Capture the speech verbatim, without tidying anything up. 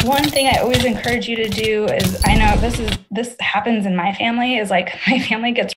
One thing I always encourage you to do is, I know this is this happens in my family, is like my family gets